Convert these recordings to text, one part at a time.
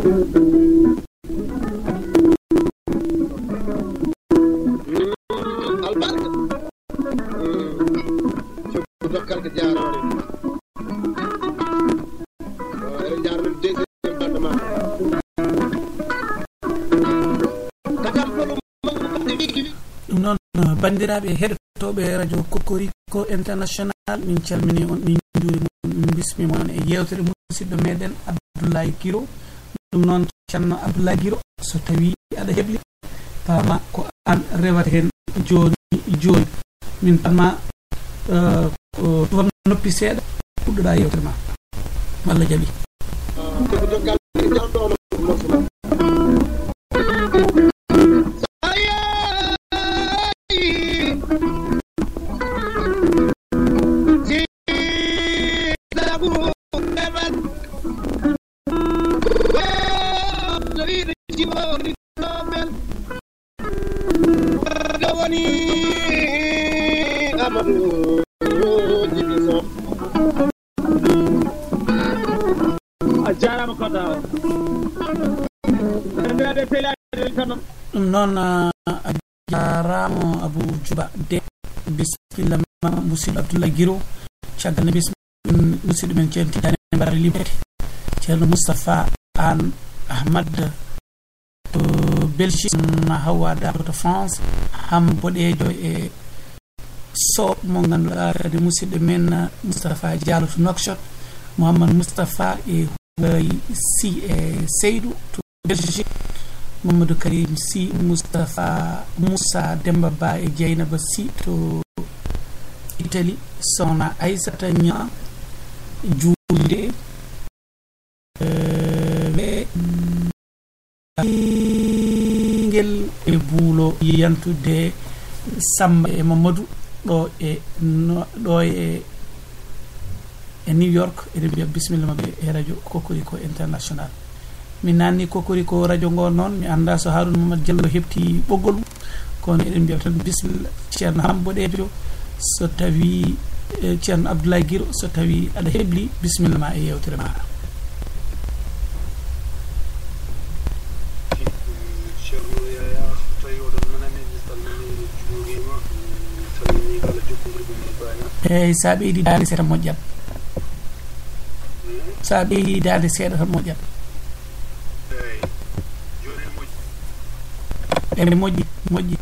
bandiraɓe heɗotoɓe radio Kokoriko international min calmini on min juuri min bismima on e yewtere musidɗo meɗen Abdoulaye Guiro ɗum noon ceerno Abdoulaye Guiro so tawi aɗa heɓli pama ko an rewata hen joni min pama tufam noppi seeɗa puɗɗoɗa yewtere ma walla jaaɓi ɗum noon a jarama Abou Djouba de bisimilla ma musidɗo Abdoulaye Guiro caggal ne musidɗo men ceerno Tidane Bara Liberté ceerno Moustapha Anne Ahmad Belgique Hawa Dabo to France ham boɗejo e so mo ganduɗa kadi musidɗo men Moustapha Diallo to Nouakchott Mouhamadou Moustapha e si e Seydou to Belgique Mamadou Karim si Moustapha Moussa Demba Ba e Dieynaba si to Italie Sohna Aissata Nia Julde ngel e buulo yantude Samba e Mamadou ɗo e New York eɗen mbiya bisimilla mabɓe e radio Kokoriko international min nanni Kokoriko radio ngo noon mi anda so Harouna Mamadou Diallo heɓti ɓoggol kono eɗen mbiya tan bisimilla ceerno Hamboɗejo so tawi ceerno Abdoulaye Guiro so tawi aɗa heɓli bisimilla ma e yewtere maɗa eyyi sa ɓeydi dande seeɗa moƴƴat sa ɓeydi dande seeɗa tan moƴƴat ene moƴƴi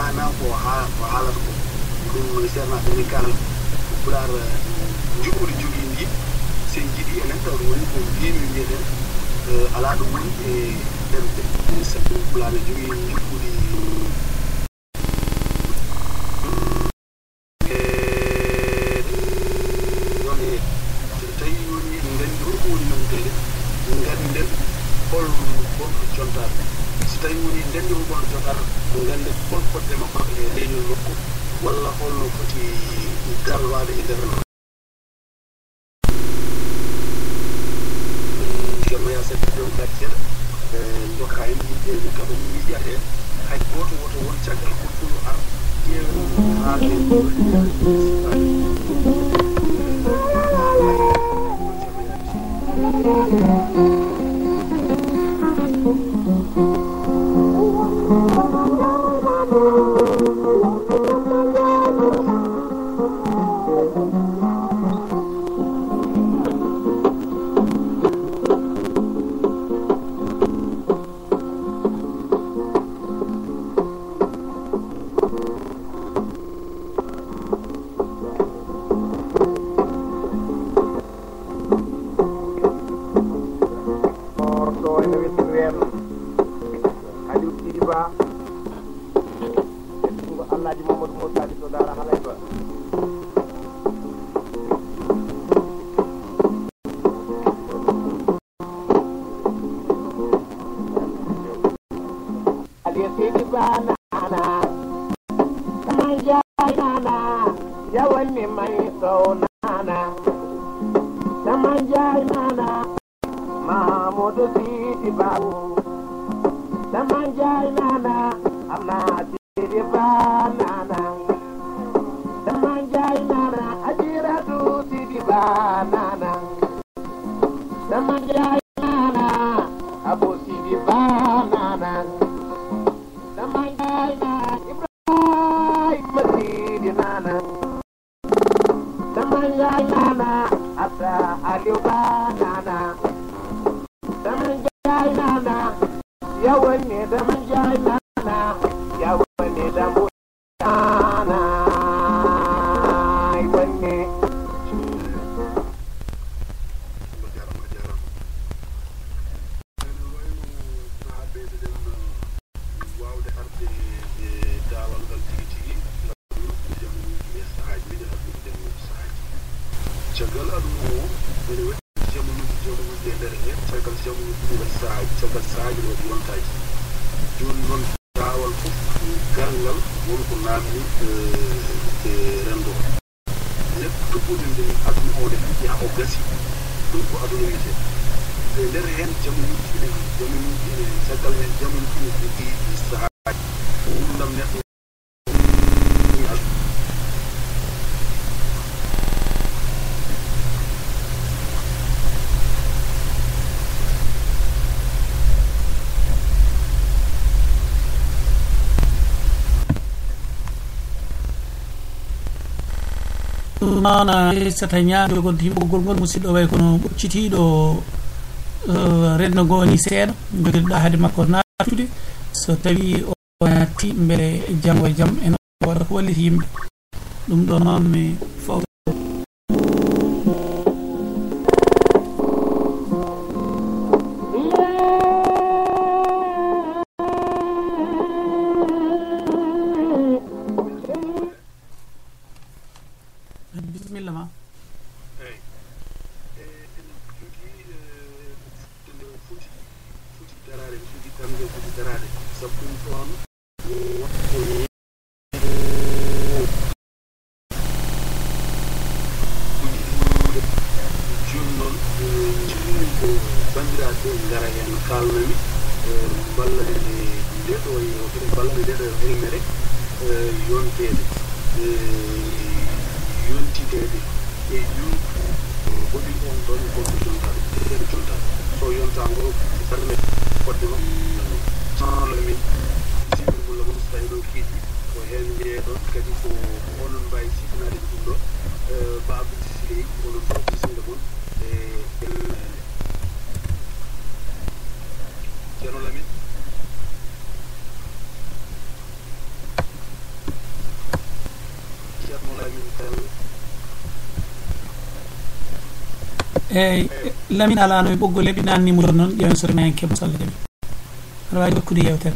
maana ko haalata ko ɗum serna ɗum kala pular juɓɓude jogiindi sen jiɗi enen taw ɗum woni ko mbimi mbiyeten ala ɗum woni e ɗemɗe sabu pulare jogii juɓɓude walla holno foti galwade e nder maya seɗɗa ɗon gaccel jokka en yimɓeɓe kaɓe miƴate hay goto woto won caggal fotfulo ar ƴeew haake mana sata ñaagol himɓogol ngol musidɗo way kono ɓoccitiɗo renno goni seeɗa joguiɗo haade makko natude so tawi o natti beele janggo e jaam en waɗa ko walliti yimɓe ɗum ɗo noon mi faw Lamine ala no boggole bi nan numéro non yewen sori men ke musalla dem rawa dokkude yewtere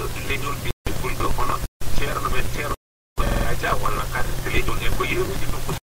leñol bi fulɗo kono ceerno men ceerno aja walla kar leñol en ko yewnude ɗum